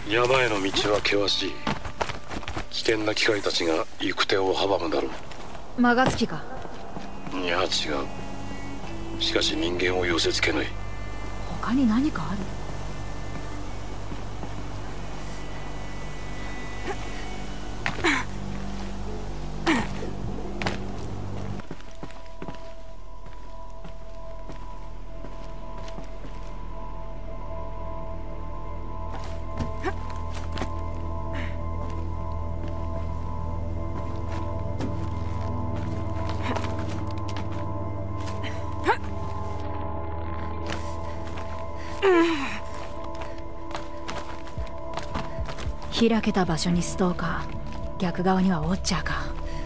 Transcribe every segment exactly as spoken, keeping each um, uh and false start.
山への道は険しい。危険な機械たちが行く手を阻むだろう。 マガツキか。 いや違う。しかし人間を寄せつけない。 他に何かある？開けた場所にストーカー、逆側にはウォッチャーか。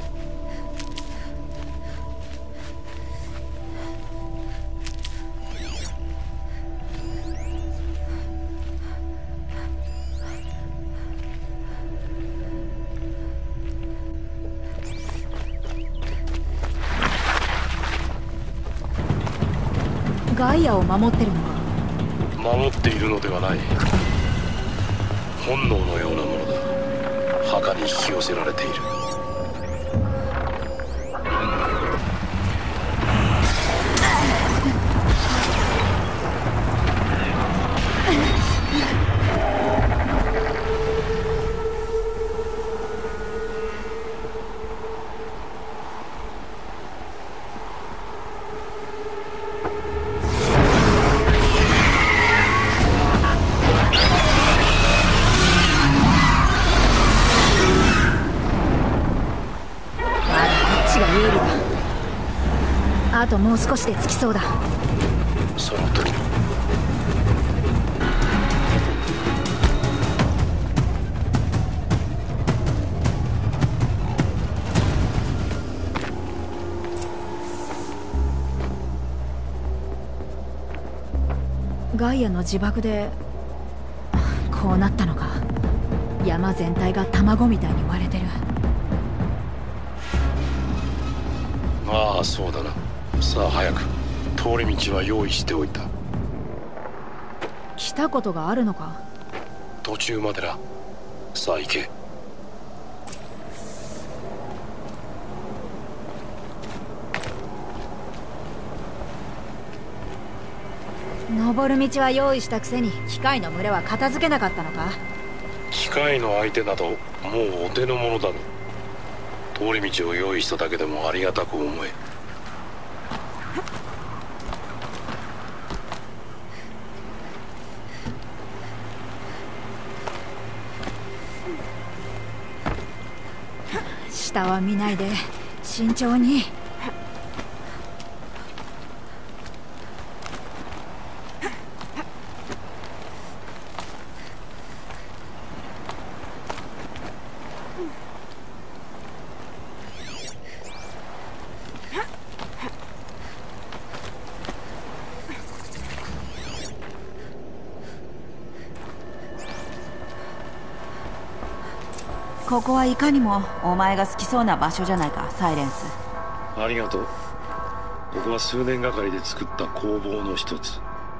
ガイアを守ってるのか？ 守っているのではない。本能のようなものだ。墓に引き寄せられている。 あともう少しで着きそうだ。 その時ガイアの自爆でこうなったのか。山全体が卵みたいに割れてる。 ああそうだな。さあ早く。通り道は用意しておいた。 来たことがあるのか？ 途中までな。さあ行け。 登る道は用意したくせに機械の群れは片付けなかったのか？ 機械の相手などもうお手の物だろう。通り道を用意しただけでもありがたく思え。 下は見ないで慎重に。 ここはいかにもお前が好きそうな場所じゃないか、サイレンス。 ありがとう。ここは数年がかりで作った工房の一つ。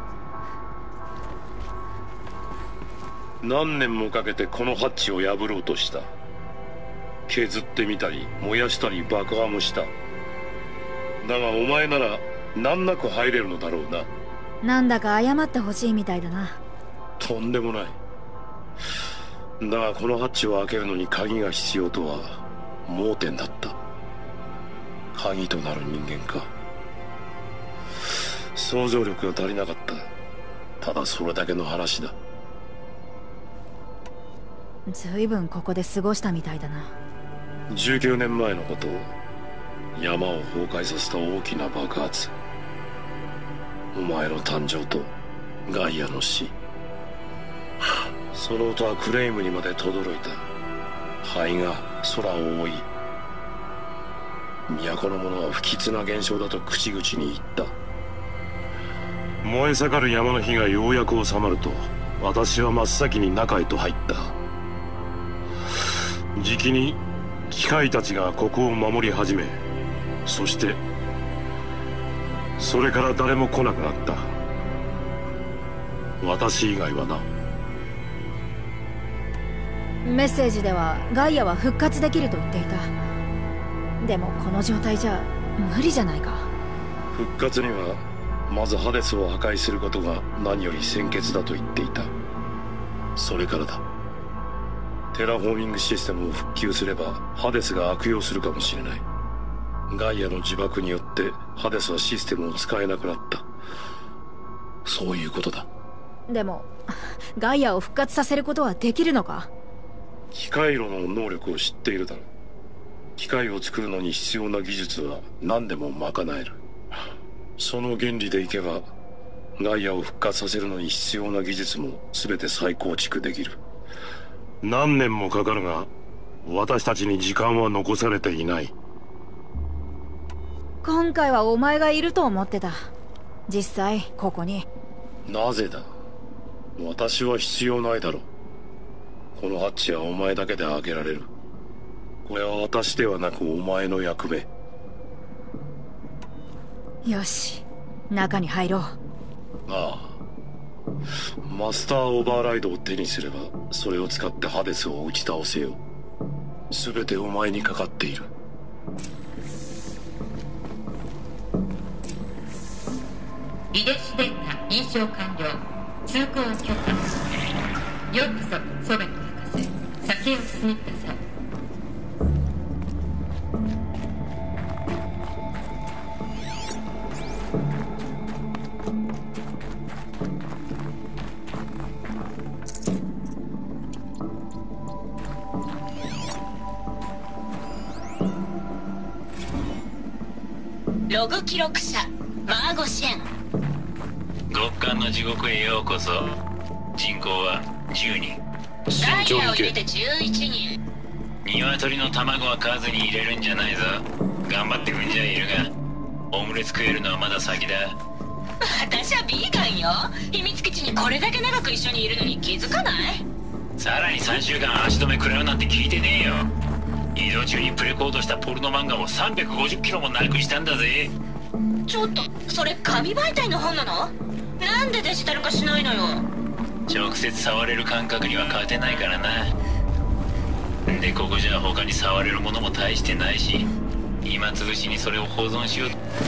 何年もかけてこのハッチを破ろうとした。削ってみたり燃やしたり爆破もした。だがお前なら難なく入れるのだろうな。 なんだか謝ってほしいみたいだな。 とんでもない。だがこのハッチを開けるのに鍵が必要とは盲点だった。鍵となる人間か。想像力が足りなかった。ただそれだけの話だ。 ずいぶんここで過ごしたみたいだな。 じゅうきゅうねんまえのこと。山を崩壊させた大きな爆発。お前の誕生とガイアの死。その音はクレイムにまで轟いた。灰が空を覆い、都の者は不吉な現象だと口々に言った。燃え盛る山の火がようやく収まると、私は真っ先に中へと入った。じきに機械たちがここを守り始め、そしてそれから誰も来なくなった。私以外はな。 メッセージではガイアは復活できると言っていた。でもこの状態じゃ無理じゃないか。 復活にはまずハデスを破壊することが何より先決だと言っていた。それからだ。テラフォーミングシステムを復旧すればハデスが悪用するかもしれない。ガイアの自爆によってハデスはシステムを使えなくなった。そういうことだ。 でもガイアを復活させることはできるのか？ 機械炉の能力を知っているだろう。機械を作るのに必要な技術は何でも賄える。その原理でいけばガイアを復活させるのに必要な技術も全て再構築できる。何年もかかるが私たちに時間は残されていない。 今回はお前がいると思ってた。実際ここに。 なぜだ？私は必要ないだろう。このハッチはお前だけで開けられる。これは私ではなくお前の役目。 よし、中に入ろう。 ああ、マスターオーバーライドを手にすればそれを使ってハデスを打ち倒せよ。全てお前にかかっている。 遺伝子データ認証完了。通行許可。ようこそソベット博士。先を進みください。 ログ記録者マーゴシェン。 極寒の地獄へようこそ。人口はじゅうにん。 ガイアを入れてじゅういちにん。 鶏の卵は数に入れるんじゃないぞ。頑張って産んじゃいるがオムレツ食えるのはまだ先だ。 私はビーガンよ。秘密基地にこれだけ長く一緒にいるのに気づかない？ さらにさんしゅうかん足止め食らうなんて聞いてねえよ。移動中にプレコードしたポルノ漫画をさんびゃくごじゅっキロもなくしたんだぜ。 ちょっとそれ紙媒体の本なの？なんでデジタル化しないのよ。 直接触れる感覚には勝てないからな。でここじゃ他に触れるものも大してないし、今つぶしにそれを保存しよう。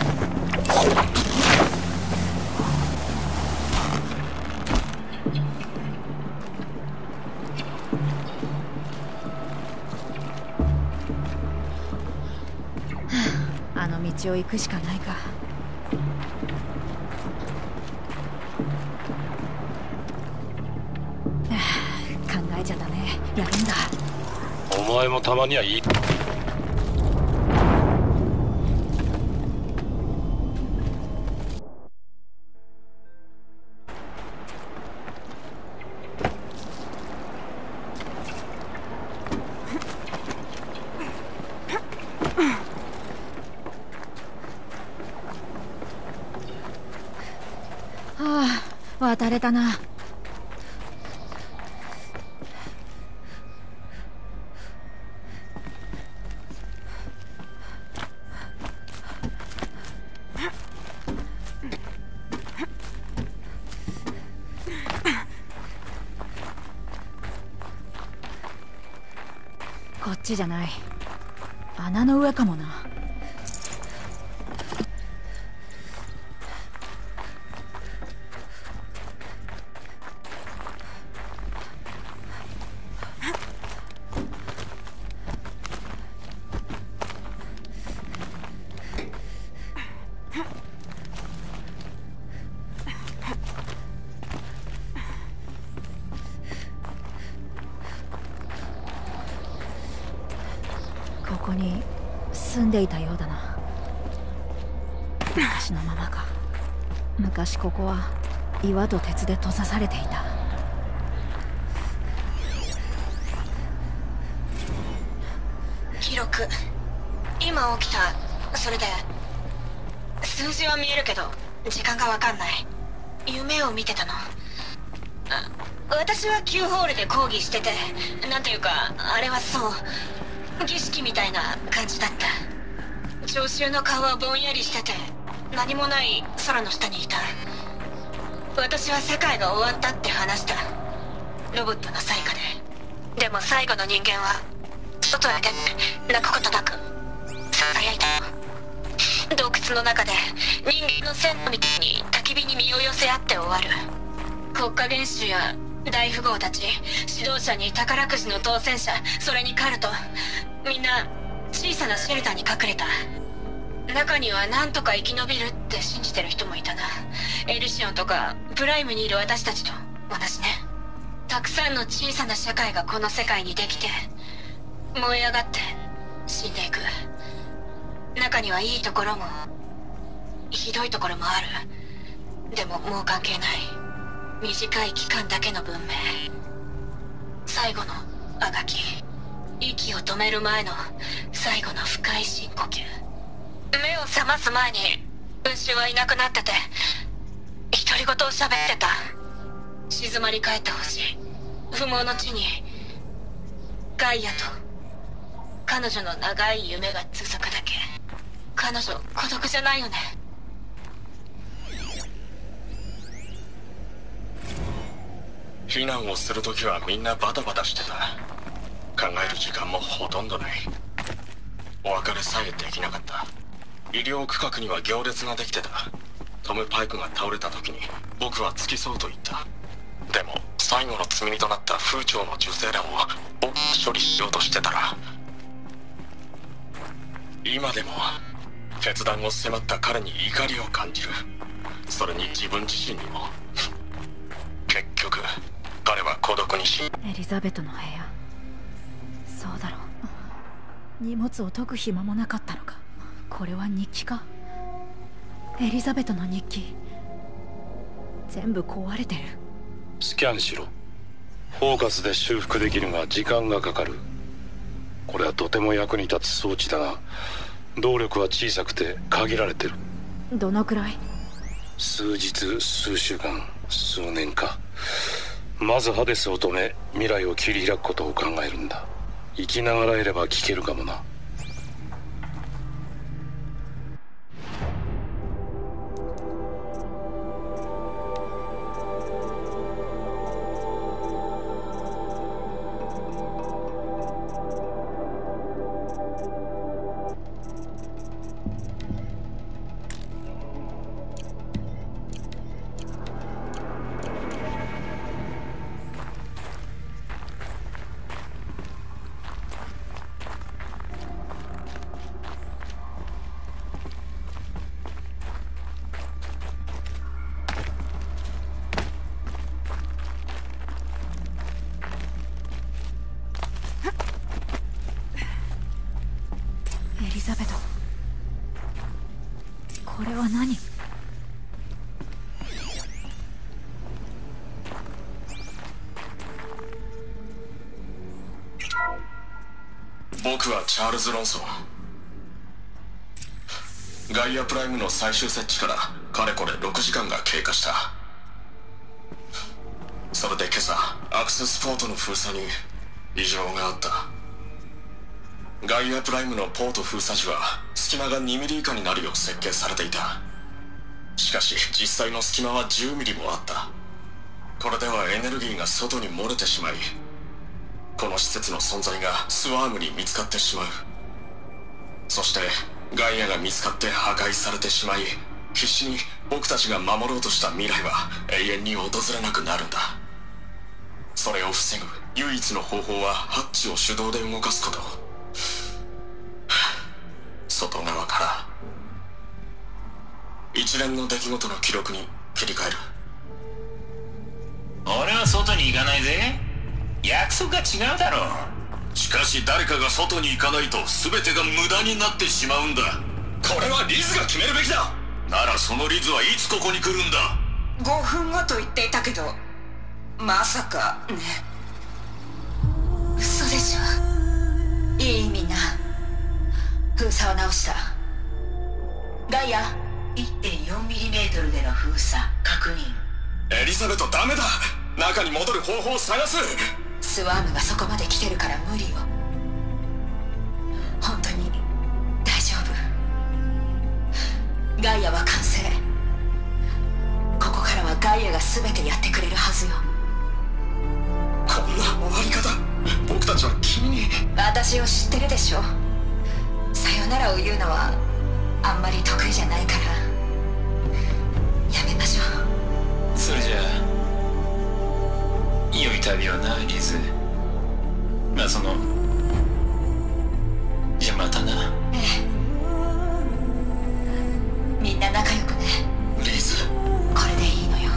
あの道を行くしかないか。考えちゃダメ。やるんだ。 お前もたまにはいい。 はあ、渡れたな。こっちじゃない。穴の上かもな。ここに住んでいたようだな。昔のままか。昔ここは岩と鉄で閉ざされていた。 記録。今起きた。それで数字は見えるけど時間が分かんない。夢を見てたの。あ、私はキューホールで講義してて、なんていうかあれはそう儀式みたいな感じだった。聴衆の顔はぼんやりしてて何もない空の下にいた。私は世界が終わったって話した。ロボットの災禍で。 でも最後の人間は外へ出て泣くことなくささやいたの。洞窟の中で人間の線路みたいに焚き火に身を寄せ合って終わる。国家元首や大富豪たち、指導者に宝くじの当選者、それにカルト、みんな小さなシェルターに隠れた。中には何とか生き延びるって信じてる人もいたな。エリシオンとかプライムにいる私たちと同じね。たくさんの小さな社会がこの世界にできて燃え上がって死んでいく。中にはいいところもひどいところもある。でももう関係ない。短い期間だけの文明、最後のあがき、息を止める前の最後の深い深呼吸。目を覚ます前に分子はいなくなってて独り言を喋ってた。静まり返ってほしい。不毛の地にガイアと彼女の長い夢が続くだけ。彼女孤独じゃないよね。 避難をするときはみんなバタバタしてた。考える時間もほとんどない。お別れさえできなかった。医療区画には行列ができてた。トム・パイクが倒れた時に僕は付き添うと言った。でも最後の積み荷となった風潮の受精卵を僕が処理しようとしてたら、今でも決断を迫った彼に怒りを感じる。それに自分自身にも。結局彼は孤独にし。 エリザベトの部屋、そうだろう。荷物を解く暇もなかったのか。これは日記か。エリザベトの日記、全部壊れてる。 スキャンしろ。フォーカスで修復できるが時間がかかる。これはとても役に立つ装置だが動力は小さくて限られてる。 どのくらい？ 数日、数週間、数年か。まずハデスを止め未来を切り開くことを考えるんだ。生きながらえれば聞けるかもな。 エリザベト、これは何？ 僕はチャールズ・ロンソン。ガイアプライムの最終設置からかれこれろくじかんが経過した。それで今朝アクセスポートの封鎖に異常があった。ガイアプライムのポート封鎖時は隙間がにミリ以下になるよう設計されていた。しかし実際の隙間はじゅうミリもあった。これではエネルギーが外に漏れてしまい、この施設の存在がスワームに見つかってしまう。そしてガイアが見つかって破壊されてしまい、必死に僕たちが守ろうとした未来は永遠に訪れなくなるんだ。それを防ぐ唯一の方法はハッチを手動で動かすこと。外側から一連の出来事の記録に切り替える。 俺は外に行かないぜ。約束が違うだろう。 しかし誰かが外に行かないと全てが無駄になってしまうんだ。 これはリズが決めるべきだ。 ならそのリズはいつここに来るんだ。 ごふんごと言っていたけど、まさかね。 嘘でしょ。いいみんな、封鎖を直した。ガイア いってんよんミリメートル での封鎖確認。 エリザベトダメだ。中に戻る方法を探す。 スワームがそこまで来てるから無理よ。本当に大丈夫。ガイアは完成。ここからはガイアが全てやってくれるはずよ。 こんな終わり方味を知ってるでしょ。さよならを言うのはあんまり得意じゃないからやめましょう。 それじゃあ良い旅をな、リズ。まあそのじゃあまたな。 ええ、みんな仲良くね。 リズ、 これでいいのよ。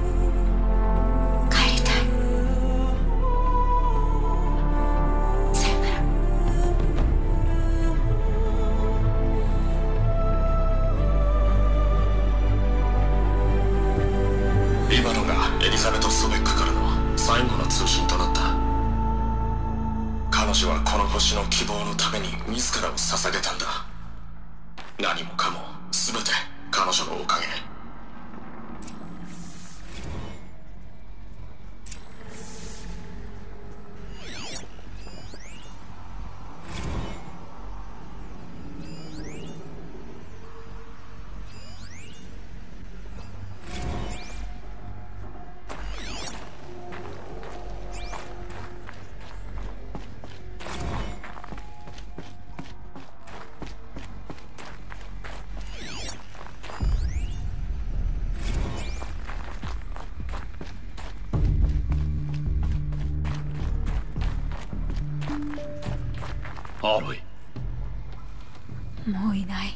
帰りたい。さよなら。 今のがエリザベト・ソベックからの最後の通信となった。彼女はこの星の希望のために自らを捧げたんだ。何もかも全て彼女のおかげ。 アロイ、 もういない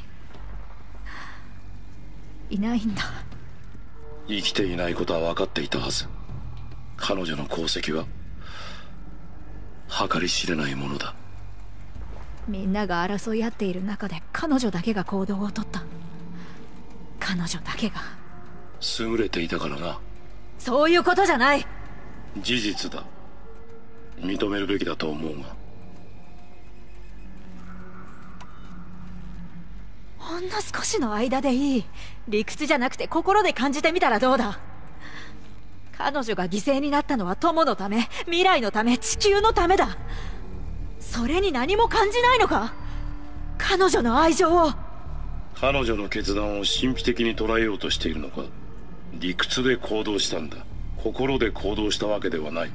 いないんだ。 生きていないことは分かっていたはず。彼女の功績は計り知れないものだ。 みんなが争い合っている中で彼女だけが行動をとった。彼女だけが優れていたからな。 そういうことじゃない。 事実だ。認めるべきだと思うが。 ほんの少しの間でいい。理屈じゃなくて心で感じてみたらどうだ。彼女が犠牲になったのは友のため、未来のため、地球のためだ。それに何も感じないのか、彼女の愛情を。 彼女の決断を神秘的に捉えようとしているのか。理屈で行動したんだ。心で行動したわけではない。 違う。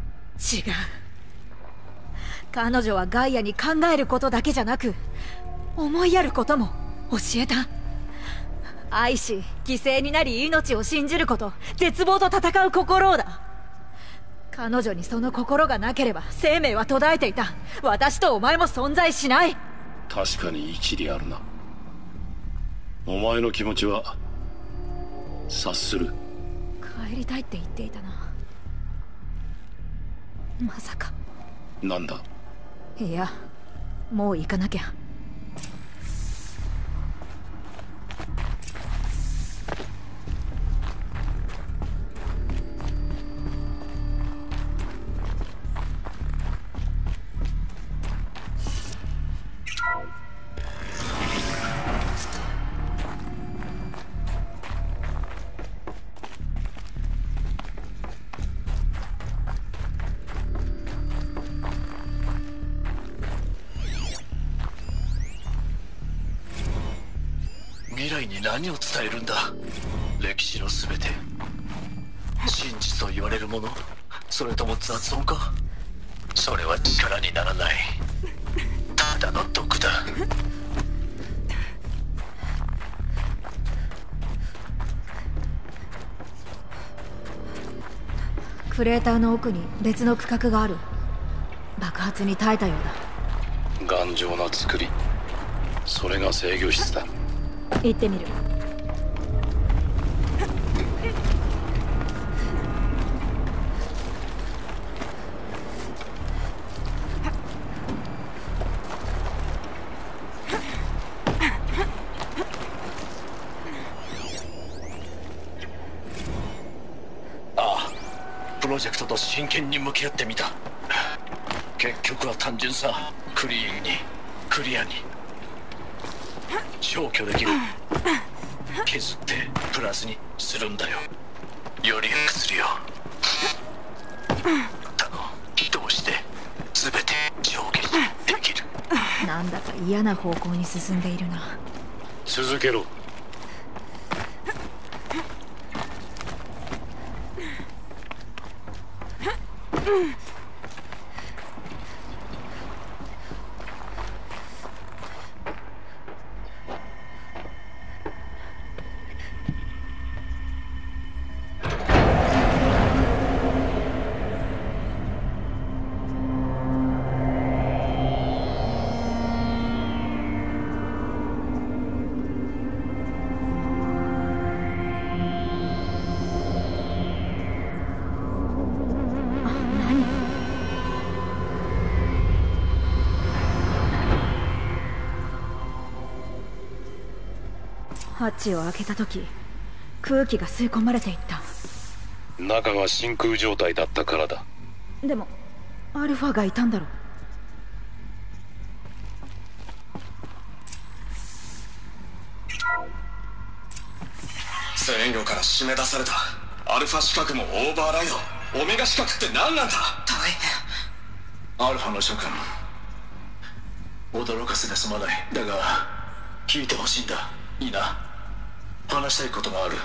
彼女はガイアに考えることだけじゃなく、思いやることも教えた。愛し、犠牲になり命を信じること、絶望と戦う心をだ。彼女にその心がなければ生命は途絶えていた。私とお前も存在しない。 確かに一理あるな。お前の気持ちは察する。 帰りたいって言っていたな。まさか。 なんだ。 いや、もう行かなきゃ。 未来に何を伝えるんだ。歴史の全て、真実と言われるもの、それとも雑音か。それは力にならない、ただの毒だ。 クレーターの奥に別の区画がある。爆発に耐えたようだ。頑丈な作り。それが制御室だ。 行ってみる。 ああ、プロジェクトと真剣に向き合ってみた。結局は単純さ。クリーンに、クリアに消去できる。削ってプラスにするんだよ。より良くするよ。だの起動して全て上下できる。 なんだか嫌な方向に進んでいるな。 続けろ。 ハッチを開けた時空気が吸い込まれていった。 中が真空状態だったからだ。 でもアルファがいたんだろ。 制御から締め出された。アルファ資格もオーバーライド、オメガ資格って何なんだ。 大アルファの諸君、驚かせてすまない。だが聞いてほしいんだ。いいな。話したいことがある。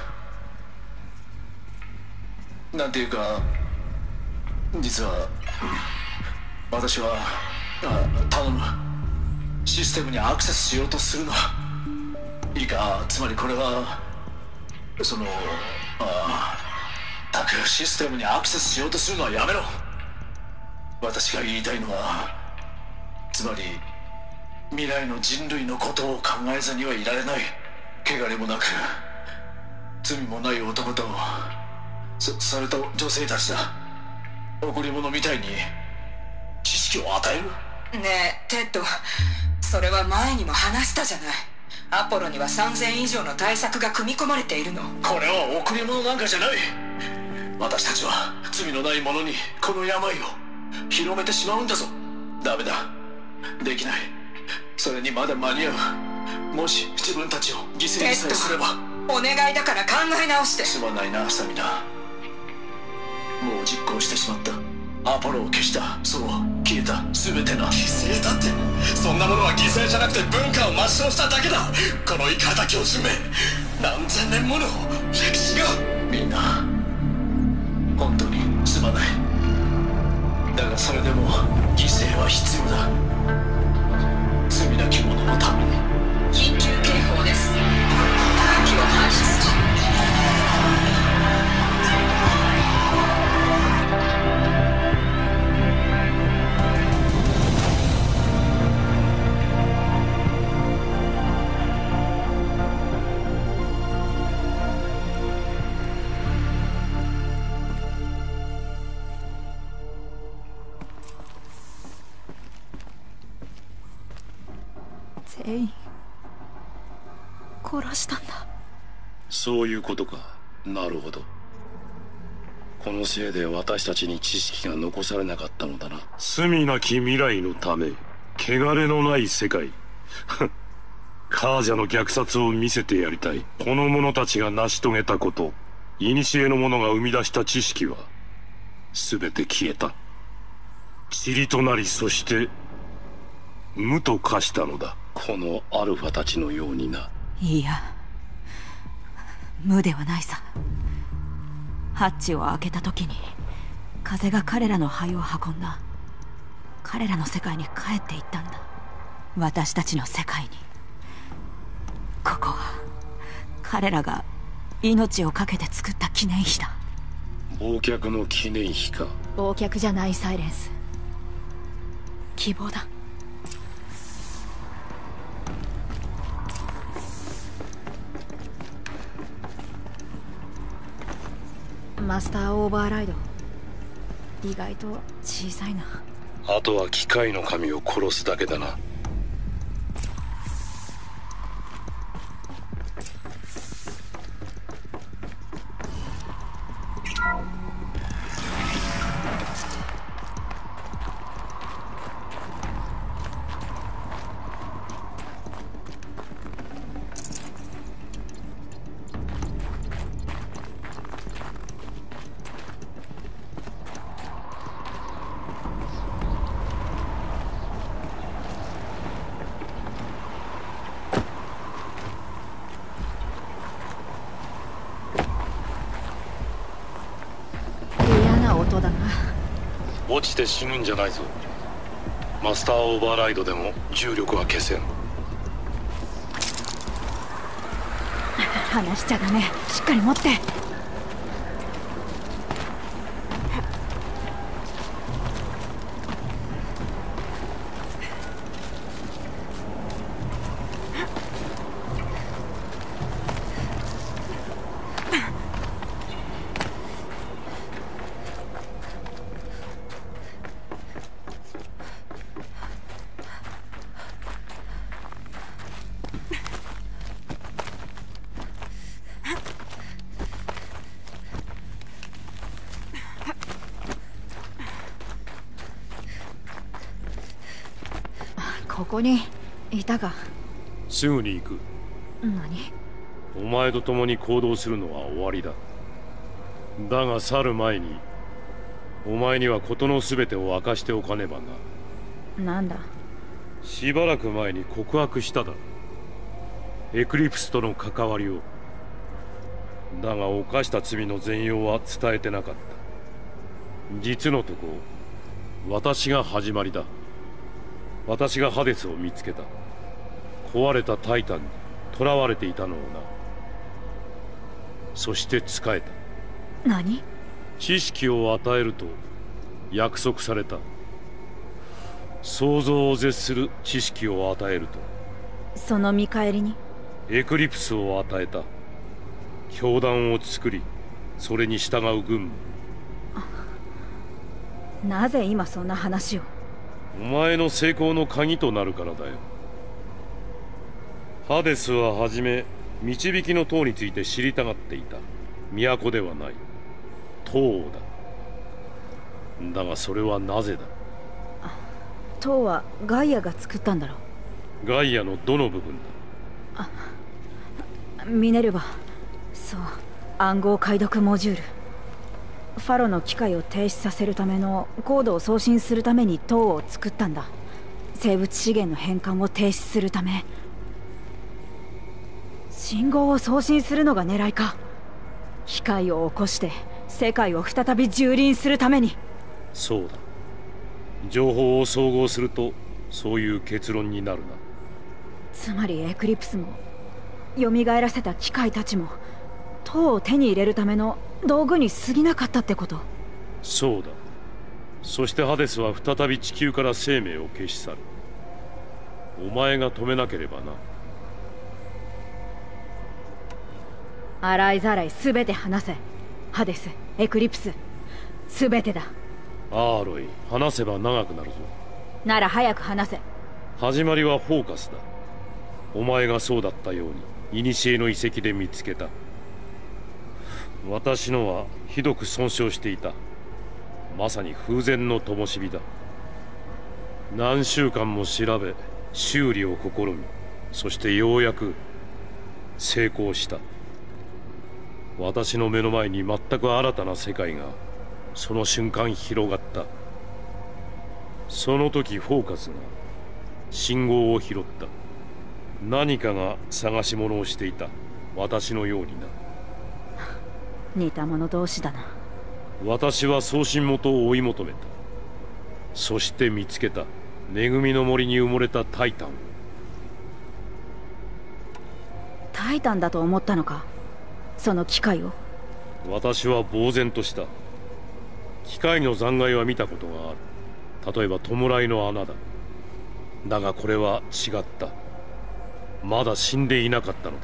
なんていうか、実は私はあ頼む。システムにアクセスしようとするのいいか。つまりこれはそのあたくシステムにアクセスしようとするのはやめろ。私が言いたいのは、つまり未来の人類のことを考えずにはいられない。汚れもなく罪もない男と そ, それと女性たちだ。贈り物みたいに知識を与える。 ねえテッド、それは前にも話したじゃない。アポロにはさんぜん以上の対策が組み込まれているの。 これは贈り物なんかじゃない。私たちは罪のない者にこの病を広めてしまうんだぞ。ダメだ、できない。それにまだ間に合う。もし自分たちを犠牲にさえすれば。 お願いだから考え直して。 すまないなサミナ。もう実行してしまった。アポロを消した。そう消えた。全てが犠牲だって。そんなものは犠牲じゃなくて文化を抹消しただけだ。このイカダ教授め、何千年もの歴史が。 みんな本当にすまない。だがそれでも犠牲は必要だ。罪なき者のために。 緊急警報です。空気を排出中。 全員殺したんだ。 そういうことか。なるほど。このせいで私たちに知識が残されなかったのだな。罪なき未来のため、汚れのない世界。カージャの虐殺を見せてやりたい。この者たちが成し遂げたこと、古の者が生み出した知識は全て消えた。塵となり、そして無と化したのだ。このアルファたちのようにな。 いや、無ではないさ。ハッチを開けた時に風が彼らの肺を運んだ。彼らの世界に帰っていったんだ。私たちの世界に。ここは彼らが命を懸けて作った記念碑だ。 忘却の記念碑か。 忘却じゃないサイレンス。希望だ。マスターオーバーライド、意外と小さいな。 あとは機械の神を殺すだけだな。 音だな。 落ちて死ぬんじゃないぞ。マスターオーバーライドでも重力は消せん。 離しちゃダメ。しっかり持って。 ここにいたが。 すぐに行く。 何？ お前と共に行動するのは終わりだ。だが去る前にお前には事の全てを明かしておかねばな。 なんだ？ しばらく前に告白しただろ。エクリプスとの関わりを。だが犯した罪の全容は伝えてなかった。実のとこ私が始まりだ。私がハデスを見つけた。壊れたタイタンに囚われていたのをな。そして仕えた。 何？ 知識を与えると約束された。想像を絶する知識を与えると。 その見返りにエクリプスを与えた。教団を作り、それに従う軍務。 なぜ今そんな話を？ お前の成功の鍵となるからだよ。ハデスははじめ導きの塔について知りたがっていた。都ではない、塔だ。だがそれはなぜだ？ 塔はガイアが作ったんだろう。ガイアのどの部分だ？ あ、ミネルヴァ。そう、暗号解読モジュール。ファロの機械を停止させるためのコードを送信するために塔を作ったんだ。生物資源の変換を停止するため。信号を送信するのが狙いか。機械を起こして世界を再び蹂躙するために。 そうだ。情報を総合するとそういう結論になるな。 つまりエクリプスも蘇らせた機械たちも塔を手に入れるための道具に過ぎなかったってこと？ そうだ。そしてハデスは再び地球から生命を消し去る。お前が止めなければな。 洗いざらい全て話せ。ハデス、エクリプス、全てだ。 アーロイ、話せば長くなるぞ。 なら早く話せ。 始まりはフォーカスだ。お前がそうだったように古の遺跡で見つけた。私のはひどく損傷していた。まさに風前の灯火だ。何週間も調べ修理を試み、そしてようやく成功した。私の目の前に全く新たな世界がその瞬間広がった。その時フォーカスが信号を拾った。何かが探し物をしていた。私のようにな。 似た者同士だな。 私は送信元を追い求めた。そして見つけた。恵みの森に埋もれたタイタンを。 タイタンだと思ったのか、その機械を。 私は呆然とした。機械の残骸は見たことがある。例えば弔いの穴だ。だがこれは違った。まだ死んでいなかったのだ。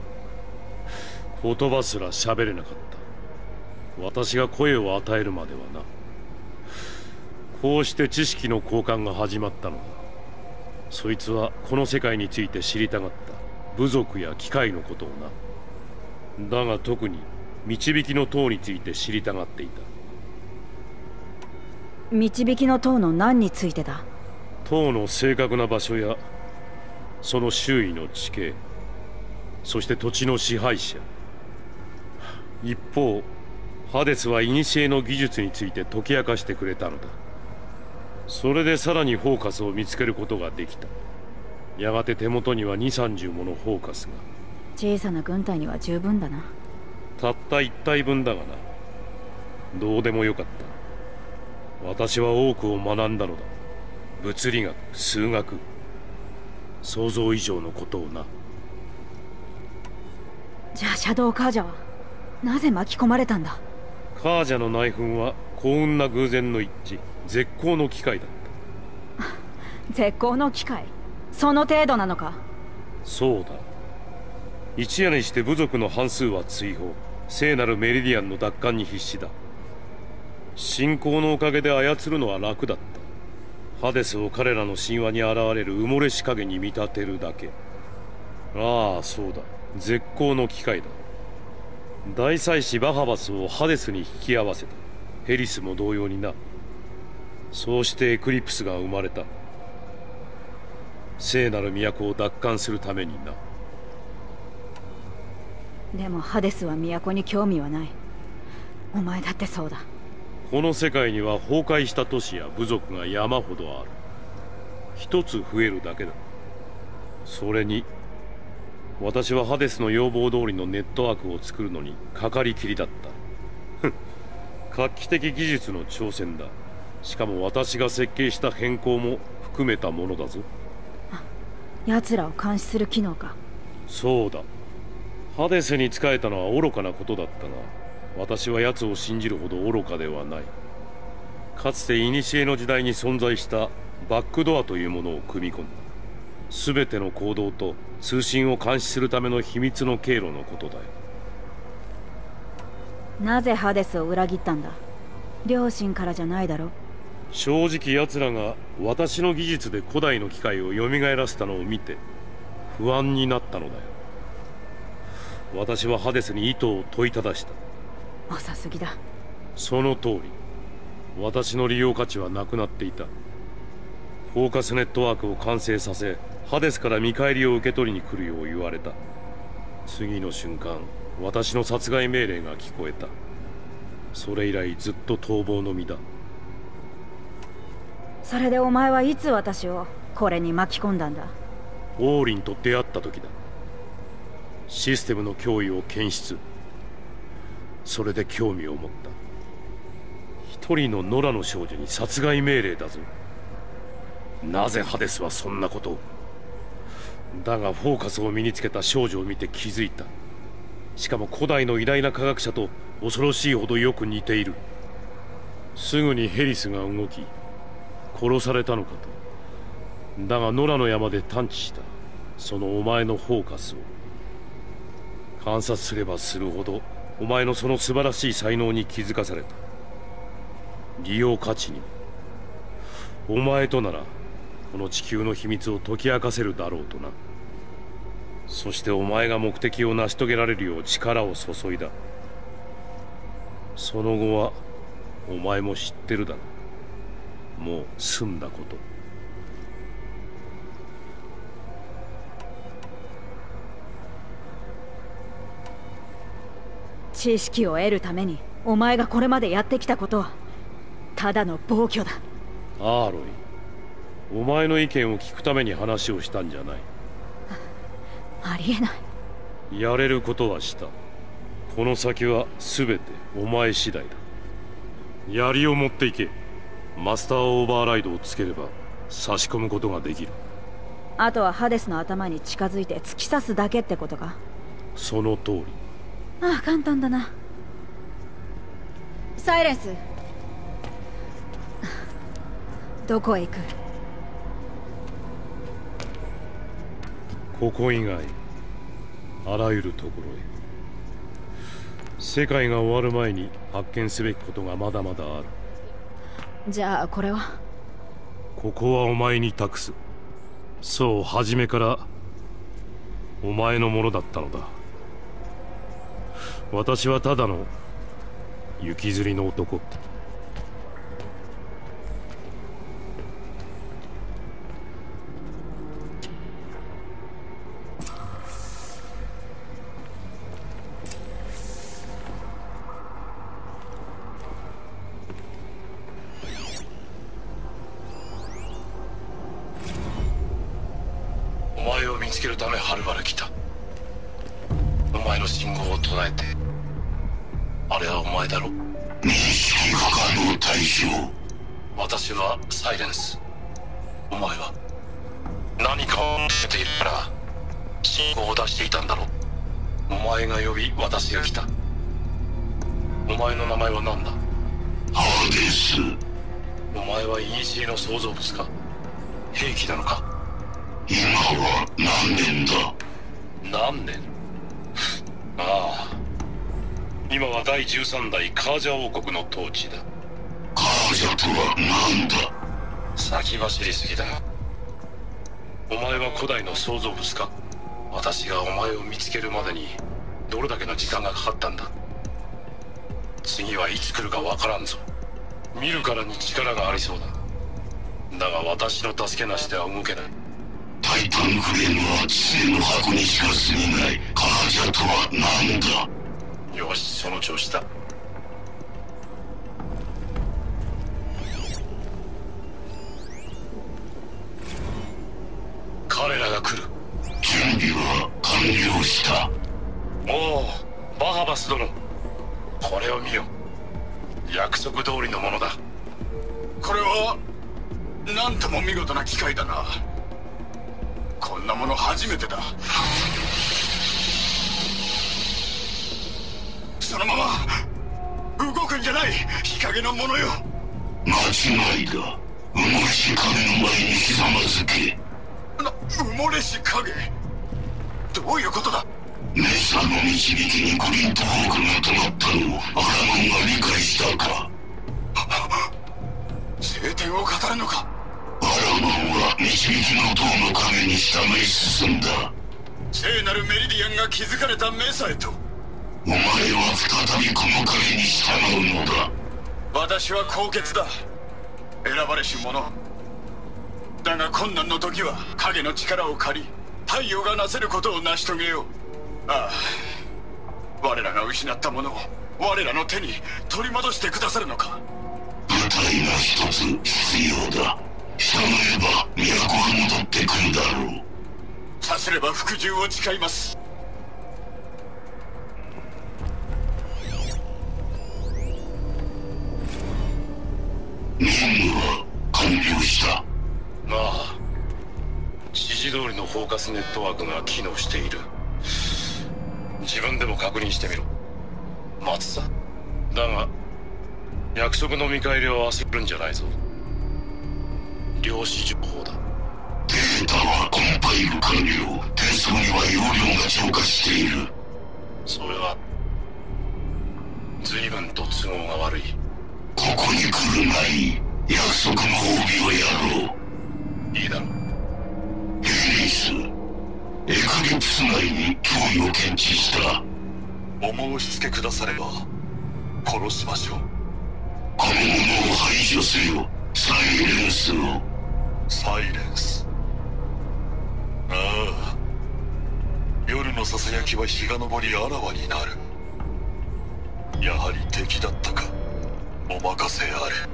言葉すら喋れなかった。私が声を与えるまではな。こうして知識の交換が始まったのだ。そいつはこの世界について知りたがった。部族や機械のことをな。だが特に導きの塔について知りたがっていた。 導きの塔の何についてだ？ 塔の正確な場所やその周囲の地形、そして土地の支配者。一方ハデスは古の技術について解き明かしてくれたのだ。それでさらにフォーカスを見つけることができた。やがて手元には二三十ものフォーカスが。 小さな軍隊には十分だな。 たった一体分だがな。どうでもよかった。私は多くを学んだのだ。物理学、数学、想像以上のことをな。 じゃあシャドウカージャはなぜ巻き込まれたんだ？ カージャの内紛は幸運な偶然の一致。絶好の機会だった。 絶好の機会？その程度なのか？ そうだ。一夜にして部族の半数は追放。聖なるメリディアンの奪還に必死だ。信仰のおかげで操るのは楽だった。ハデスを彼らの神話に現れる埋もれし影に見立てるだけ。ああ、そうだ。絶好の機会だ。大祭司バハバスをハデスに引き合わせた。ヘリスも同様にな。そうしてエクリプスが生まれた。 聖なる都を奪還するためにな。 でもハデスは都に興味はない。お前だってそうだ。 この世界には崩壊した都市や部族が山ほどある。一つ増えるだけだ。それに私はハデスの要望通りのネットワークを作るのにかかりきりだった。画期的技術の挑戦だ。しかも私が設計した変更も含めたものだぞ。 奴らを監視する機能か。 そうだ。ハデスに仕えたのは愚かなことだったが、私は奴を信じるほど愚かではない。かつて古の時代に存在したバックドアというものを組み込んだ。全ての行動と通信を監視するための秘密の経路のことだよ。 なぜハデスを裏切ったんだ。両親からじゃないだろ。 正直奴らが私の技術で古代の機械を蘇らせたのを見て不安になったのだよ。私はハデスに意図を問いただした。 遅すぎだ。 その通り。私の利用価値はなくなっていた。フォーカスネットワークを完成させ、ハデスから見返りを受け取りに来るよう言われた。次の瞬間、私の殺害命令が聞こえた。それ以来ずっと逃亡の身だ。 それでお前はいつ私をこれに巻き込んだんだ。 オーリンと出会った時だ。システムの脅威を検出。それで興味を持った。一人の野良の少女に殺害命令だぞ。なぜハデスはそんなことを。だがフォーカスを身につけた少女を見て気づいた。しかも古代の偉大な科学者と恐ろしいほどよく似ている。すぐにヘリスが動き殺されたのかと。だが野良の山で探知したそのお前のフォーカスを。観察すればするほどお前のその素晴らしい才能に気づかされた。利用価値にも。お前とならこの地球の秘密を解き明かせるだろうとな。そしてお前が目的を成し遂げられるよう力を注いだ。その後はお前も知ってるだろう。もう済んだこと。 知識を得るためにお前がこれまでやってきたことはただの暴挙だ。 アーロイ、お前の意見を聞くために話をしたんじゃない。 ありえない。 やれることはした。この先は全てお前次第だ。槍を持っていけ。マスターオーバーライドをつければ差し込むことができる。 あとはハデスの頭に近づいて突き刺すだけってことか。 その通り。 ああ、簡単だな。サイレンス。どこへ行く。 ここ以外あらゆるところへ。世界が終わる前に発見すべきことがまだまだある。 じゃあこれは。 ここはお前に託す。そう、初めからお前のものだったのだ。私はただの行きずりの男。 お前を見つけるためはるばる来た。お前の信号を唱えて。あれはお前だろ。 認識不可能対象。 私はサイレンス。お前は何かを見せているから信号を出していたんだろう。お前が呼び私が来た。お前の名前は何だ。 ハデス。 お前は古の創造物か。兵器なのか。 今は何年だ。 何年。ああ、今は第じゅうさん代カージャ王国の統治だ。 カージャとは何だ。 先走りすぎだ。お前は古代の創造物か。私がお前を見つけるまでにどれだけの時間がかかったんだ。次はいつ来るかわからんぞ。見るからに力がありそうだ。だが私の助けなしでは動けない。 対タイタンフレームは知性の箱にしか過ぎない。カージャとは何だ。 よし、その調子だ。彼らが来る。 準備は完了した。 おお、バハバス殿、これを見よ。約束通りのものだ。 これはなんとも見事な機械だな。こんなもの初めてだ。そのまま動くんじゃない。日陰のものよ。 間違いだ。埋もれし影の前にひざまずけ。 な、埋もれし影。どういうことだ。 メサの導きにグリントホークが止まったのをアラゴンが理解したか。 聖典を語るのか。 アラゴンは導きの塔の影に従い進んだ。 聖なるメリディアンが築かれたメサへと。 お前は再びこの影に従うのだ。 私は高潔だ。選ばれし者だが、困難の時は影の力を借り太陽がなせることを成し遂げよう。ああ、我らが失ったものを我らの手に取り戻してくださるのか。 部隊が一つ必要だ。従えば都が戻ってくるだろう。 さすれば服従を誓います。 任務は完了した。 ああ、指示通りのフォーカスネットワークが機能している。自分でも確認してみろ。待つさ。だが約束の見返りを焦るんじゃないぞ。量子情報だ。 データはコンパイル完了。転送には容量が超過している。 それは随分と都合が悪い。 ここに来るがいい。約束の褒美をやろう。 いいだろう。 ヘリス、エクリプス内に脅威を検知した。 お申し付けくだされば殺しましょう。 この者を排除せよ。サイレンスを。 サイレンス。ああ、夜のささやきは日が昇りあらわになる。やはり敵だったか。お任せあれ。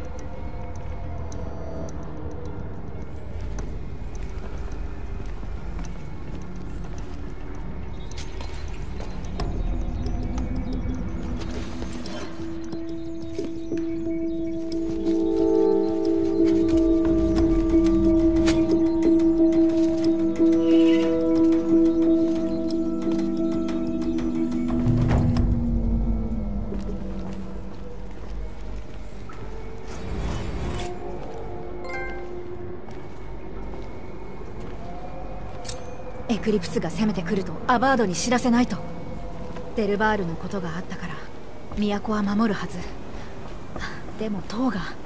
エクリプスが攻めてくるとアバードに知らせないと。デルバールのことがあったから都は守るはず。でも塔が